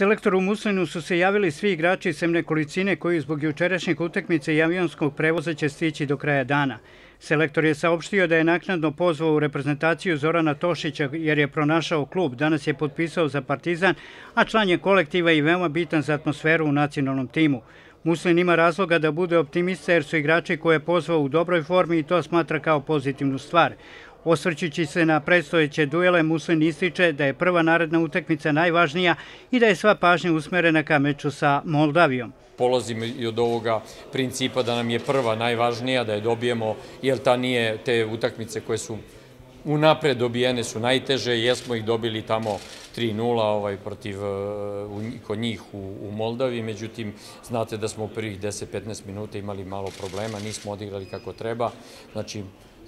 Selektoru Muslinu su se javili svi igrači sem nekolicine koji zbog jučerašnjeg utakmice i avionskog prevoza će stići do kraja dana. Selektor je saopštio da je naknadno pozvao u reprezentaciju Zorana Tošića jer je pronašao klub, danas je potpisao za Partizan, a član je kolektiva i veoma bitan za atmosferu u nacionalnom timu. Muslin ima razloga da bude optimista jer su igrači koje je pozvao u dobroj formi i to smatra kao pozitivnu stvar. Osvrćući se na predstojeće duele, Muslin ističe da je prva naredna utakmica najvažnija i da je sva pažnja usmerena ka meču sa Moldavijom. Polazimo i od ovoga principa da nam je prva najvažnija, da je dobijemo, jer te utakmice koje su unapred dobijene su najteže, jesmo ih dobili tamo 3-0 kod njih u Moldaviji, međutim, znate da smo u prvih 10-15 minuta imali malo problema, nismo odigrali kako treba, znači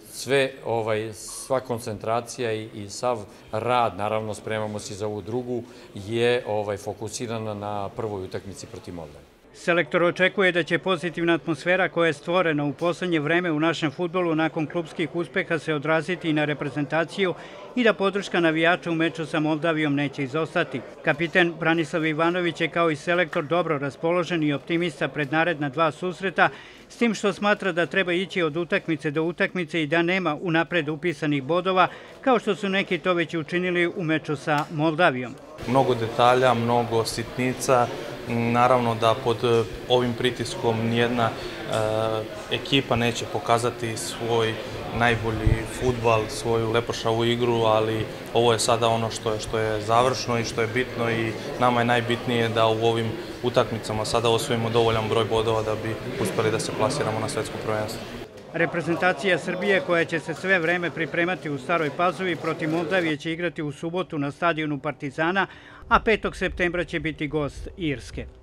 sva koncentracija i sav rad, naravno spremamo se za ovu drugu, je fokusirana na prvoj utakmici protiv Moldavije. Selektor očekuje da će pozitivna atmosfera koja je stvorena u poslednje vreme u našem fudbalu nakon klubskih uspeha se odraziti i na reprezentaciju i da podrška navijača u meču sa Moldavijom neće izostati. Kapiten Branislav Ivanović je kao i selektor dobro raspoložen i optimista pred naredna dva susreta, s tim što smatra da treba ići od utakmice do utakmice i da nema unapred upisanih bodova, kao što su neki to već učinili u meču sa Moldavijom. Mnogo detalja, mnogo sitnica. Naravno da pod ovim pritiskom nijedna ekipa neće pokazati svoj najbolji fudbal, svoju lepošavu igru, ali ovo je sada ono što je završno i što je bitno i nama je najbitnije da u ovim utakmicama sada osvojimo dovoljan broj bodova da bi uspeli da se plasiramo na svetsko prvenstvo. Reprezentacija Srbije, koja će se sve vreme pripremati u Staroj Pazovi, protiv Moldavije će igrati u subotu na stadionu Partizana, a 5. septembra će biti gost Irske.